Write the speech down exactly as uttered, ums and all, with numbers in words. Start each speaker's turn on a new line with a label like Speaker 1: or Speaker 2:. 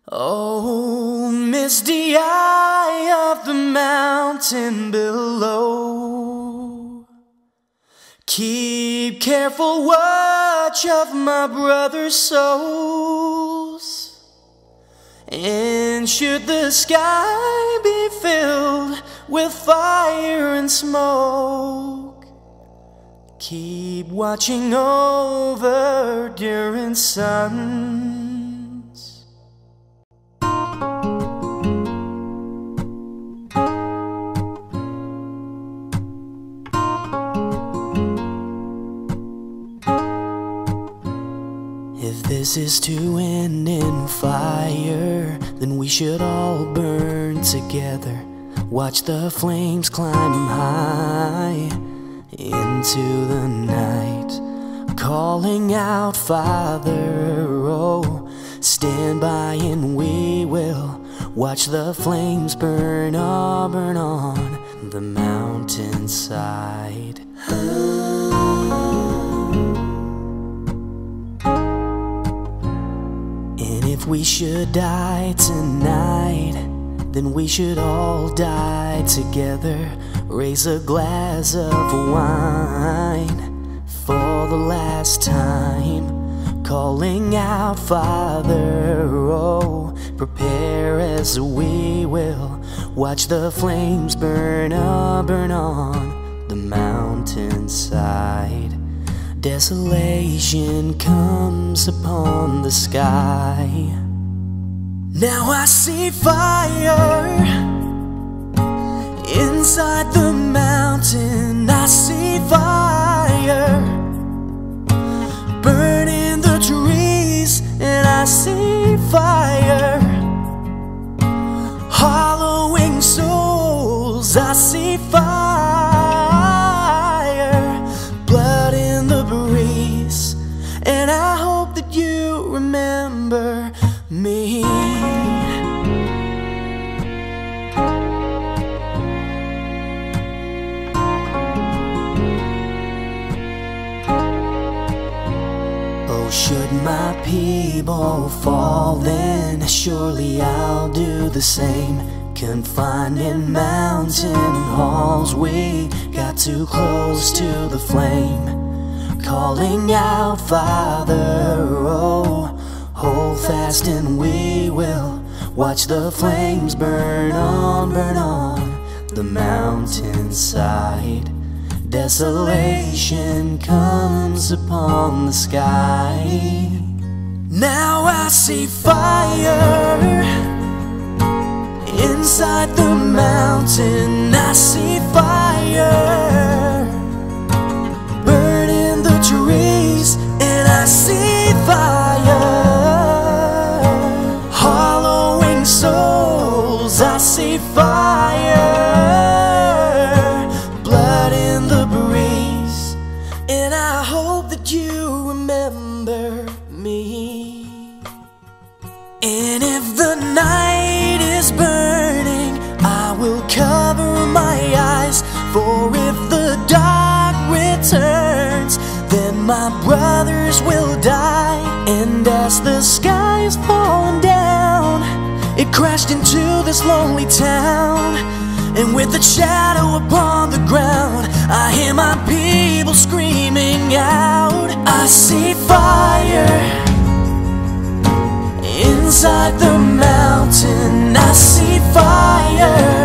Speaker 1: Oh, misty eye of the mountain below, keep careful watch of my brother's souls. And should the sky be filled with fire and smoke, keep watching over during suns. If this is to end in fire, then we should all burn together. Watch the flames climb high into the night, calling out, Father, oh, stand by and we will watch the flames burn, oh, burn on the mountainside. If we should die tonight, then we should all die together. Raise a glass of wine for the last time, calling out, Father, oh, prepare as we will watch the flames burn, oh, burn on the mountainside. Desolation comes upon the sky. Now I see fire inside the mountain. I see fire burning the trees, and I see fire hollowing souls. I see fire, and I hope that you remember me. Oh, should my people fall, then surely I'll do the same. Confined in mountain halls, we got too close to the flame, calling out, Father, oh, hold fast and we will watch the flames burn on, burn on the mountainside. Desolation comes upon the sky. Now I see fire inside the mountain. I see fire burning the trees, and I see fire hollowing souls. I see fire, blood in the breeze, and I hope that you remember me. And if the night is burning, I will cover my eyes, for if the dark returns, then my brothers will die. And as the sky is falling down, it crashed into this lonely town, and with a shadow upon the ground, I hear my people screaming out. I see fire inside the mountain. I see fire